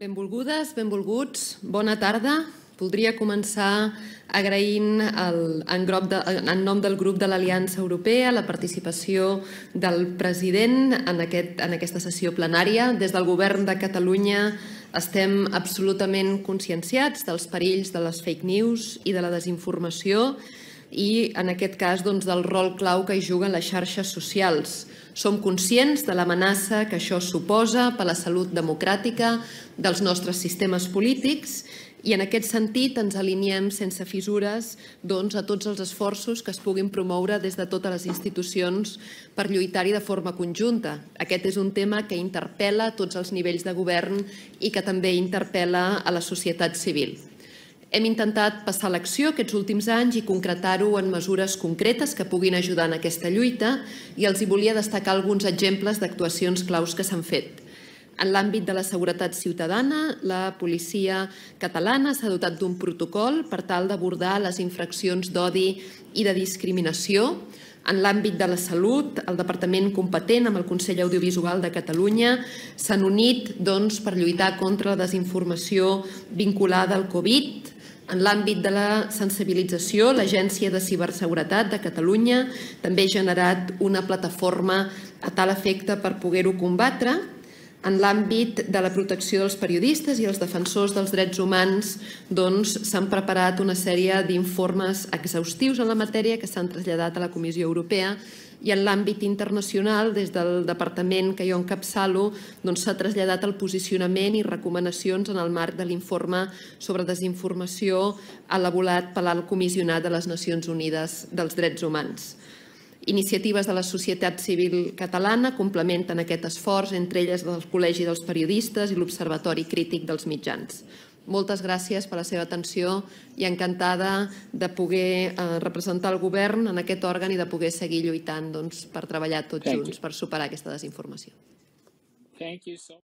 Benvolgudes, benvolguts, bona tarda. Voldria començar agraint en nom del grup de l'Aliança Europea la participació del president en aquesta sessió plenària. Des del govern de Catalunya estem absolutament conscienciats dels perills de les fake news i de la desinformació i, en aquest cas, del rol clau que hi juguen les xarxes socials. Som conscients de l'amenaça que això suposa per a la salut democràtica dels nostres sistemes polítics i, en aquest sentit, ens aliniem sense fissures a tots els esforços que es puguin promoure des de totes les institucions per lluitar-hi de forma conjunta. Aquest és un tema que interpel·la tots els nivells de govern i que també interpel·la a la societat civil. Hem intentat passar a l'acció aquests últims anys i concretar-ho en mesures concretes que puguin ajudar en aquesta lluita i els hi volia destacar alguns exemples d'actuacions claus que s'han fet. En l'àmbit de la seguretat ciutadana, la policia catalana s'ha dotat d'un protocol per tal d'abordar les infraccions d'odi i de discriminació. En l'àmbit de la salut, el departament competent amb el Consell Audiovisual de Catalunya s'han unit per lluitar contra la desinformació vinculada al Covid. En l'àmbit de la sensibilització, l'Agència de Ciberseguretat de Catalunya també ha generat una plataforma a tal efecte per poder-ho combatre. En l'àmbit de la protecció dels periodistes i els defensors dels drets humans s'han preparat una sèrie d'informes exhaustius en la matèria que s'han traslladat a la Comissió Europea i en l'àmbit internacional, des del departament que jo encapçalo, s'ha traslladat el posicionament i recomanacions en el marc de l'informe sobre desinformació elaborat per l'Alt Comissionat de les Nacions Unides dels Drets Humans. Iniciatives de la societat civil catalana complementen aquest esforç, entre elles el Col·legi dels Periodistes i l'Observatori Crític dels Mitjans. Moltes gràcies per la seva atenció i encantada de poder representar el govern en aquest òrgan i de poder seguir lluitant per treballar tots junts per superar aquesta desinformació.